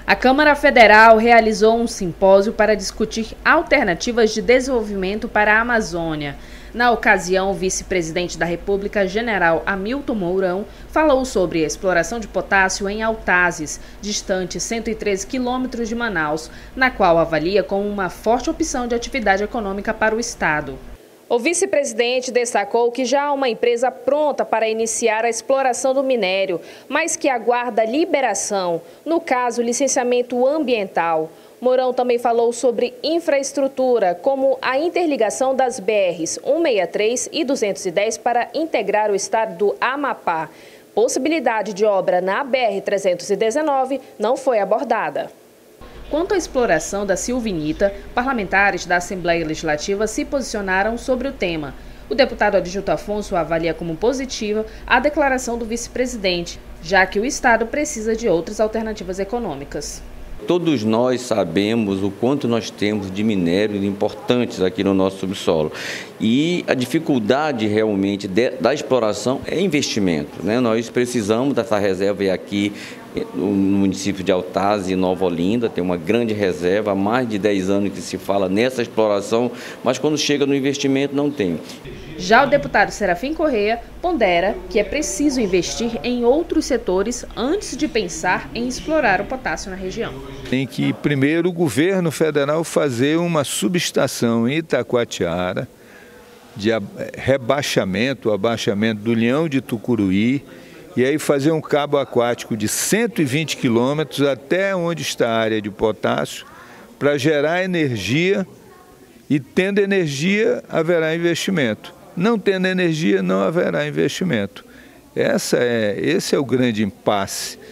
A Câmara Federal realizou um simpósio para discutir alternativas de desenvolvimento para a Amazônia. Na ocasião, o vice-presidente da República, general Hamilton Mourão, falou sobre a exploração de potássio em Altazes, distante 113 quilômetros de Manaus, na qual avalia como uma forte opção de atividade econômica para o estado. O vice-presidente destacou que já há uma empresa pronta para iniciar a exploração do minério, mas que aguarda liberação, no caso, licenciamento ambiental. Mourão também falou sobre infraestrutura, como a interligação das BRs 163 e 210 para integrar o estado do Amapá. Possibilidade de obra na BR-319 não foi abordada. Quanto à exploração da silvinita, parlamentares da Assembleia Legislativa se posicionaram sobre o tema. O deputado Adilto Afonso avalia como positiva a declaração do vice-presidente, já que o estado precisa de outras alternativas econômicas. Todos nós sabemos o quanto nós temos de minérios importantes aqui no nosso subsolo. E a dificuldade realmente da exploração é investimento, né? Nós precisamos dessa reserva aqui no município de Altazes e Nova Olinda, tem uma grande reserva, há mais de 10 anos que se fala nessa exploração, mas quando chega no investimento não tem. Já o deputado Serafim Correia pondera que é preciso investir em outros setores antes de pensar em explorar o potássio na região. Tem que, primeiro, o governo federal fazer uma subestação em Itacoatiara de abaixamento do Leão de Tucuruí, e aí fazer um cabo aquático de 120 quilômetros até onde está a área de potássio para gerar energia, e tendo energia haverá investimento. Não tendo energia, não haverá investimento. Esse é o grande impasse